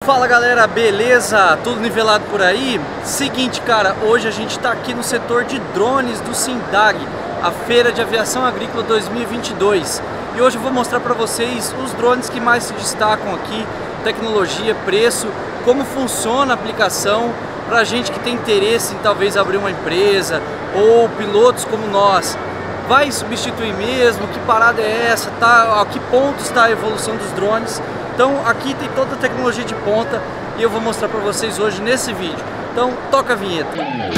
Fala galera, beleza? Tudo nivelado por aí? Seguinte cara, hoje a gente está aqui no setor de drones do SINDAG, a Feira de Aviação Agrícola 2022. E hoje eu vou mostrar para vocês os drones que mais se destacam aqui, tecnologia, preço, como funciona a aplicação para gente que tem interesse em talvez abrir uma empresa ou pilotos como nós. Vai substituir mesmo? Que parada é essa? A que ponto está a evolução dos drones? Então aqui tem toda a tecnologia de ponta e eu vou mostrar para vocês hoje nesse vídeo. Então toca a vinheta.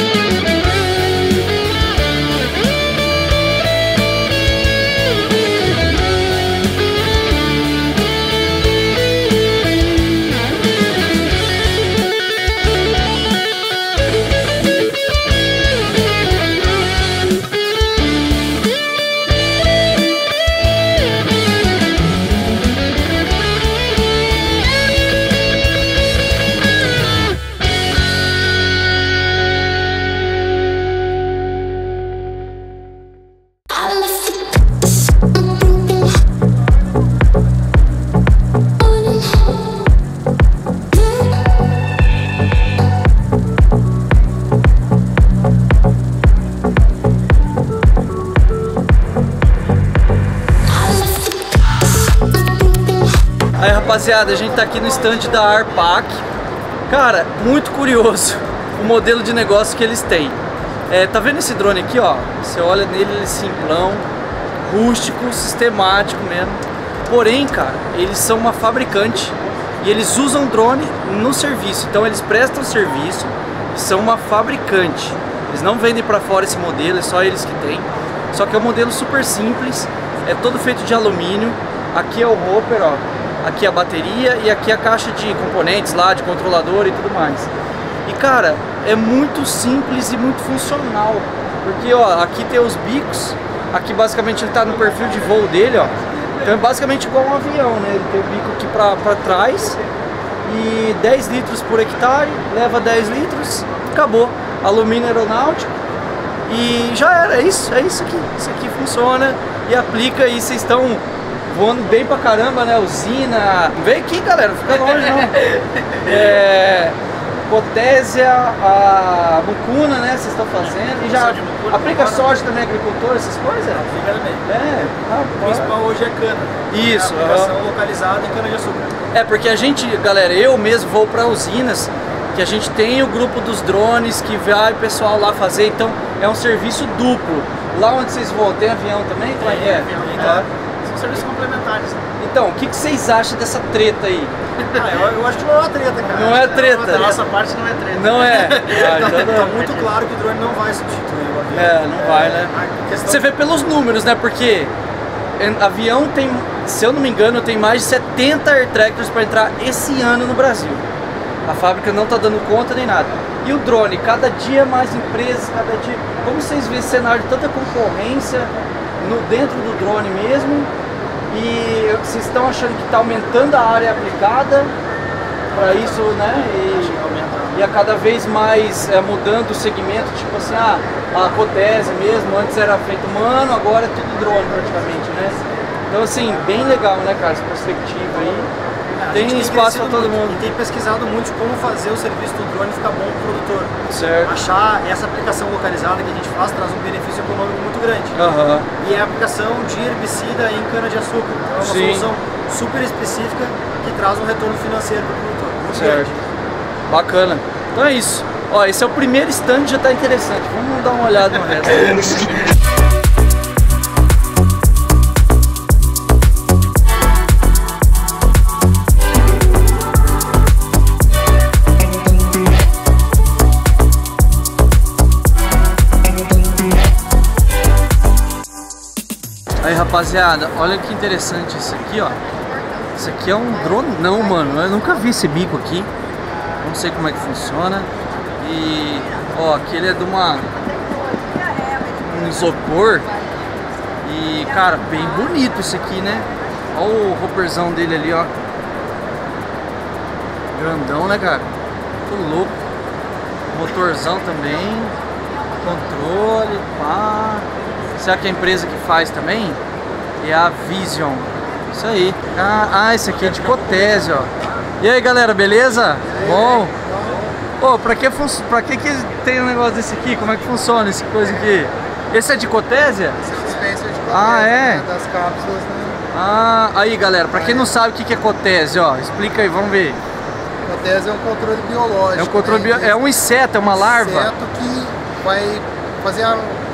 Aí rapaziada, a gente tá aqui no stand da Arpac. Cara, muito curioso o modelo de negócio que eles têm. Tá vendo esse drone aqui, ó? Você olha nele, ele é simplão, rústico, sistemático mesmo. Porém, cara, eles são uma fabricante e eles usam drone no serviço. Então eles prestam serviço e são uma fabricante. Eles não vendem pra fora esse modelo, é só eles que têm. Só que é um modelo super simples, é todo feito de alumínio. Aqui é o hopper, ó. Aqui a bateria e aqui a caixa de componentes lá, de controlador e tudo mais. E cara, é muito simples e muito funcional. Porque ó, aqui tem os bicos. Aqui basicamente ele tá no perfil de voo dele, ó. Então é basicamente igual um avião, né? Ele tem o bico aqui pra trás. E 10 litros por hectare, leva 10 litros, acabou. Alumínio aeronáutico. E já era, é isso aqui. Isso aqui funciona e aplica e vocês estão voando bem pra caramba, né? Usina. Vem aqui, galera, fica longe não. Potésia, a mucuna, né? Vocês estão fazendo. E já aplica soja também, agricultor, essas coisas? Aplica também. O principal hoje é cana. Isso. É a aplicação localizada em cana de açúcar. É, porque a gente, galera, eu mesmo vou pra usinas, que a gente tem o grupo dos drones que vai o pessoal lá fazer, então é um serviço duplo. Lá onde vocês vão, tem avião também? Como é que é? São serviços complementares. Então, o que vocês acham dessa treta aí? Eu acho que não é uma treta, cara. Não é treta. Da nossa parte não é treta. Não é? Tá muito claro que o drone não vai substituir o avião. Não vai, né? Você vê pelos números, né? Porque avião tem, se eu não me engano, tem mais de 70 air tractors para entrar esse ano no Brasil. A fábrica não tá dando conta nem nada. E o drone, cada dia mais empresas, cada dia... Como vocês veem esse cenário de tanta concorrência dentro do drone mesmo? E vocês estão achando que está aumentando a área aplicada para isso, né? E a cada vez mais mudando o segmento, tipo assim, a Potésia mesmo, antes era feito humano, agora é tudo drone praticamente, né? Então assim, bem legal, né, cara, essa perspectiva aí. Tem espaço para todo mundo. E tem pesquisado muito como fazer o serviço do drone ficar bom para o produtor. Certo. Achar essa aplicação localizada que a gente faz traz um benefício econômico muito grande. E é a aplicação de herbicida em cana-de-açúcar. Então é uma solução super específica que traz um retorno financeiro para o produtor. Muito grande. Bacana. Então é isso. Ó, esse é o primeiro stand, já está interessante. Vamos dar uma olhada no resto. Aí rapaziada, olha que interessante isso aqui, ó. Isso aqui é um drone? Não, mano, eu nunca vi esse bico aqui. Não sei como é que funciona. E, ó, aqui ele é de um isopor. E, cara, bem bonito isso aqui, né? Olha o hopperzão dele ali, ó. Grandão, né, cara? Muito louco. Motorzão também. Controle, pá. Será que é a empresa que faz também? É a Vision. Isso aí. Ah, esse aqui é de Potésia, ó. E aí galera, beleza? Bom? Ô, pra que tem um negócio desse aqui? Como é que funciona essa coisa aqui? Esse é de Cotésia? Esse é o dispenser de Cotésia, ah, é? né, das cápsulas, né? Ah, aí galera, pra quem não sabe o que é Cotésia, ó, explica aí, vamos ver. Cotésia é um controle biológico. É um controle é um inseto, é uma larva. Inseto que vai fazer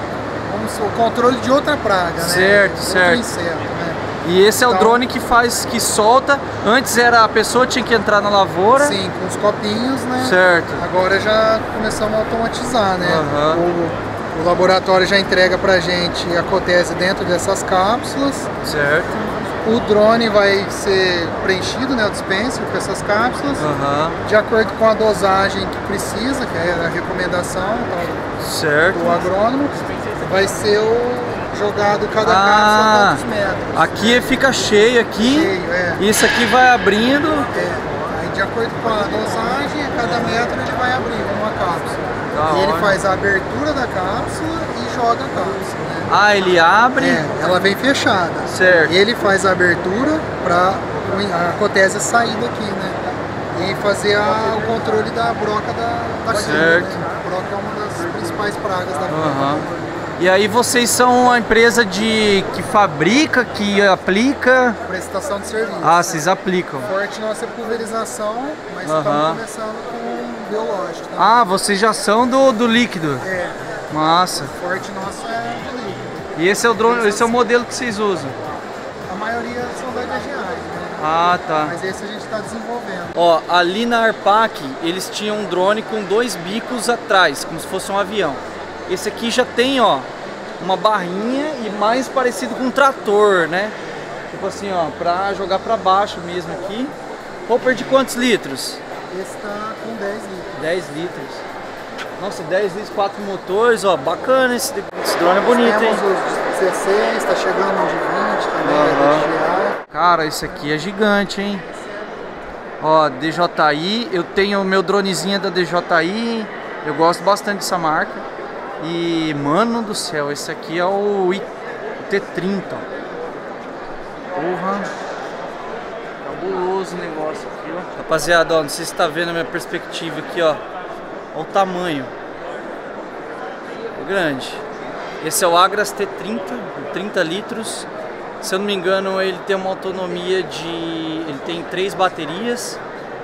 o controle de outra praga, certo, né? Certo. Outro inseto, né? E esse é o drone que solta. Antes era a pessoa tinha que entrar na lavoura. Sim, com os copinhos, né? Certo. Agora já começamos a automatizar, né? Uhum. O laboratório já entrega pra gente a Cotésia dentro dessas cápsulas. Certo. O drone vai ser preenchido, né? O dispenser com essas cápsulas. De acordo com a dosagem que precisa, que é a recomendação certo. do agrônomo, vai ser jogado cada cápsula a tantos metros. Aqui fica cheio aqui. Cheio, é. Isso aqui vai abrindo. Aí de acordo com a dosagem, a cada metro ele vai abrindo uma cápsula. E ele faz a abertura da cápsula e joga a cápsula, né? Ah, ele abre? Ela vem fechada. Certo. Ele faz a abertura para a Cotésia sair daqui, né? E fazer o controle da broca da cria, né? A broca é uma das principais pragas da cria. E aí vocês são a empresa que fabrica, que aplica? Prestação de serviço. Ah, vocês aplicam. Forte nossa pulverização, mas estamos começando com biológico. Tá? Ah, vocês já são do líquido? É. Massa. Forte nosso é do líquido. E esse é o drone, esse é o modelo que vocês usam? A maioria são da reais, né? Ah, tá. Mas esse a gente está desenvolvendo. Ó, ali na Arpac, eles tinham um drone com 2 bicos atrás, como se fosse um avião. Esse aqui já tem, ó, uma barrinha e mais parecido com um trator, né? Tipo assim, ó, pra jogar pra baixo mesmo aqui. Hopper de quantos litros? Esse tá com 10 litros. 10 litros. Nossa, 10 litros, 4 motores, ó, bacana esse drone, é bonito, hein? Temos os de 16, tá chegando um de 20 também, de girar. Cara, esse aqui é gigante, hein? Ó, DJI, eu tenho o meu dronezinho da DJI, eu gosto bastante dessa marca. E, mano do céu, esse aqui é o T30. Porra. Cabuloso o negócio aqui, ó. Rapaziada, ó, não sei se tá vendo a minha perspectiva aqui, ó. Olha o tamanho. É grande. Esse é o Agras T30, 30 litros. Se eu não me engano, ele tem uma autonomia de... Ele tem 3 baterias.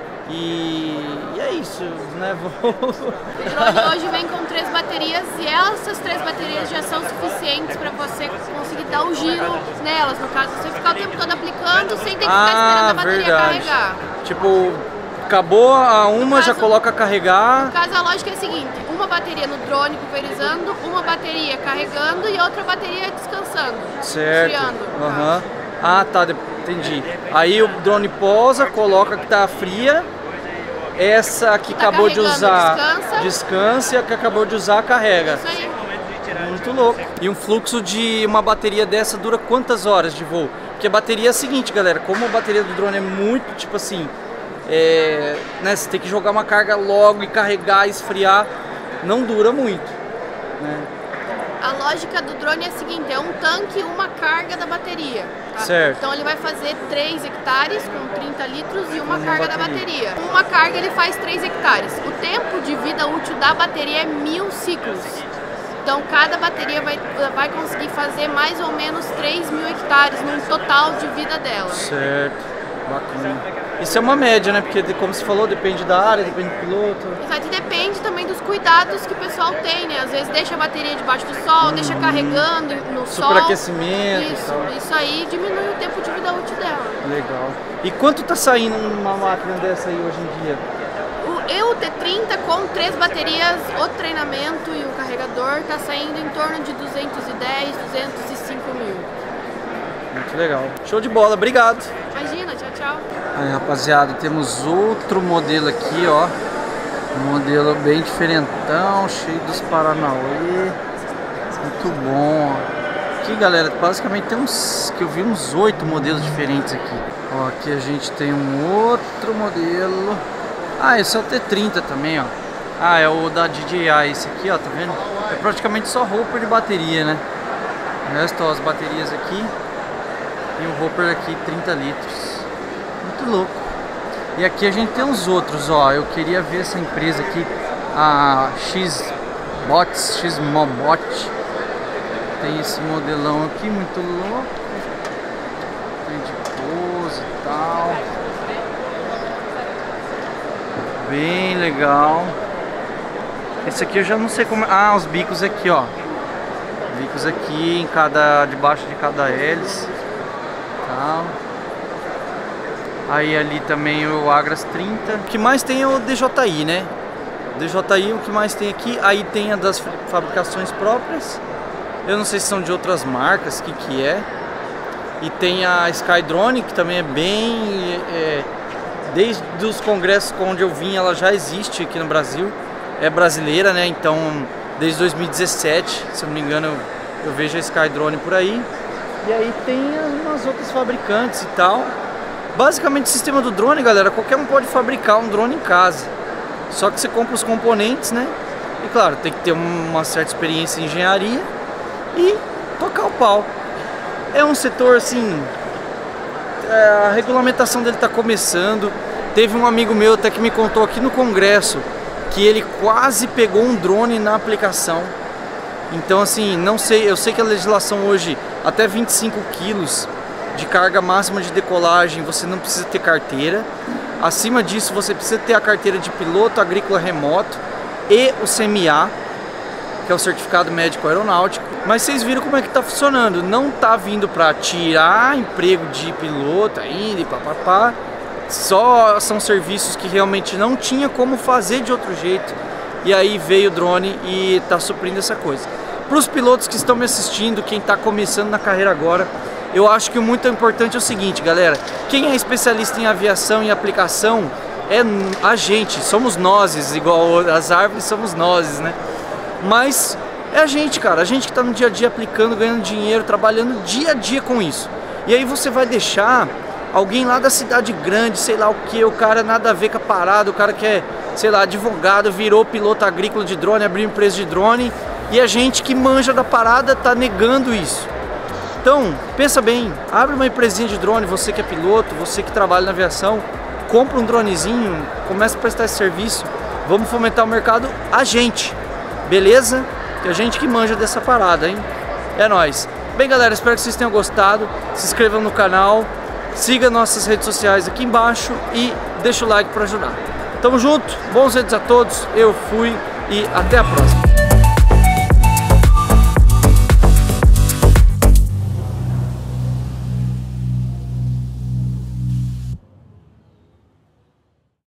E é isso, né? O drone hoje vem com 3 baterias e essas 3 baterias já são suficientes para você conseguir dar o giro nelas. No caso, você ficar o tempo todo aplicando sem ter que ficar esperando a bateria carregar. Tipo, acabou a uma, já coloca a carregar. No caso, a lógica é a seguinte: uma bateria no drone pulverizando, uma bateria carregando e outra bateria descansando, esfriando. Ah, tá, entendi. Aí o drone pousa, coloca que tá fria. Essa que tá acabou de usar descansa e a que acabou de usar carrega. Isso aí. Muito louco. E um fluxo de uma bateria dessa dura quantas horas de voo? Porque a bateria é a seguinte, galera, como a bateria do drone é muito, tipo assim, né, você tem que jogar uma carga logo e carregar, esfriar, não dura muito, né? A lógica do drone é a seguinte, é um tanque e uma carga da bateria. Tá? Certo. Então ele vai fazer 3 hectares com 30 litros e uma carga da bateria. Uma carga ele faz 3 hectares. O tempo de vida útil da bateria é 1000 ciclos. Então cada bateria vai conseguir fazer mais ou menos 3.000 hectares no total de vida dela. Certo, bacana. Isso é uma média, né? Porque, como você falou, depende da área, depende do piloto. Exato, e depende também dos cuidados que o pessoal tem, né? Às vezes deixa a bateria debaixo do sol, deixa carregando no sol. Superaquecimento. Isso aí diminui o tempo de vida útil dela. Legal. E quanto tá saindo uma máquina dessa aí hoje em dia? O T30 com 3 baterias, o treinamento e o carregador tá saindo em torno de 210, 205 mil. Muito legal. Show de bola, obrigado. Imagina, tchau, tchau. Aí, rapaziada, temos outro modelo aqui, ó. Um modelo bem diferentão, cheio dos Paranauê. Muito bom. Aqui, galera, basicamente tem que eu vi uns 8 modelos diferentes aqui. Ó, aqui a gente tem um outro modelo. Ah, esse é o T30 também, ó. Ah, é o da DJI esse aqui, ó, tá vendo? É praticamente só hopper de bateria, né? O resto, ó, as baterias aqui. E o hopper aqui, 30 litros. Muito louco. E aqui a gente tem uns outros, ó. Eu queria ver essa empresa aqui, a Xmobot. Tem esse modelão aqui, muito louco. Tem de pose e tal. Bem legal. Esse aqui eu já não sei como... Ah, os bicos aqui, ó. Bicos aqui, debaixo de cada hélice. Tal. Aí ali também o Agras 30. O que mais tem é o DJI, né? O DJI, o que mais tem aqui? Aí tem a das fabricações próprias. Eu não sei se são de outras marcas, o que é. E tem a Skydrone, que também é bem... desde os congressos onde eu vim, ela já existe aqui no Brasil. É brasileira, né? Então, desde 2017, se eu não me engano, eu vejo a Skydrone por aí. E aí tem umas outras fabricantes e tal. Basicamente o sistema do drone, galera, qualquer um pode fabricar um drone em casa. Só que você compra os componentes, né? E claro, tem que ter uma certa experiência em engenharia e tocar o pau. É um setor assim, a regulamentação dele está começando. Teve um amigo meu até que me contou aqui no congresso que ele quase pegou um drone na aplicação. Então assim, não sei, eu sei que a legislação hoje, até 25 quilos de carga máxima de decolagem, você não precisa ter carteira. Acima disso, você precisa ter a carteira de piloto agrícola remoto e o CMA, que é o certificado médico aeronáutico. Mas vocês viram como é que tá funcionando. Não tá vindo para tirar emprego de piloto ainda e papapá. Só são serviços que realmente não tinha como fazer de outro jeito. E aí veio o drone e tá suprindo essa coisa. Para os pilotos que estão me assistindo, quem tá começando na carreira agora, eu acho que o muito importante é o seguinte, galera. Quem é especialista em aviação e aplicação é a gente, somos nós, igual as árvores somos nós, né? Mas é a gente, cara, a gente que tá no dia a dia aplicando, ganhando dinheiro, trabalhando dia a dia com isso. E aí você vai deixar alguém lá da cidade grande, sei lá o que, o cara nada a ver com a parada, o cara que é, sei lá, advogado, virou piloto agrícola de drone, abriu empresa de drone, e a gente que manja da parada tá negando isso. Então, pensa bem, abre uma empresinha de drone, você que é piloto, você que trabalha na aviação, compra um dronezinho, começa a prestar esse serviço, vamos fomentar o mercado a gente, beleza? Que a gente que manja dessa parada, hein? É nóis. Bem, galera, espero que vocês tenham gostado, se inscrevam no canal, siga nossas redes sociais aqui embaixo e deixa o like para ajudar. Tamo junto, bons vídeos a todos, eu fui e até a próxima.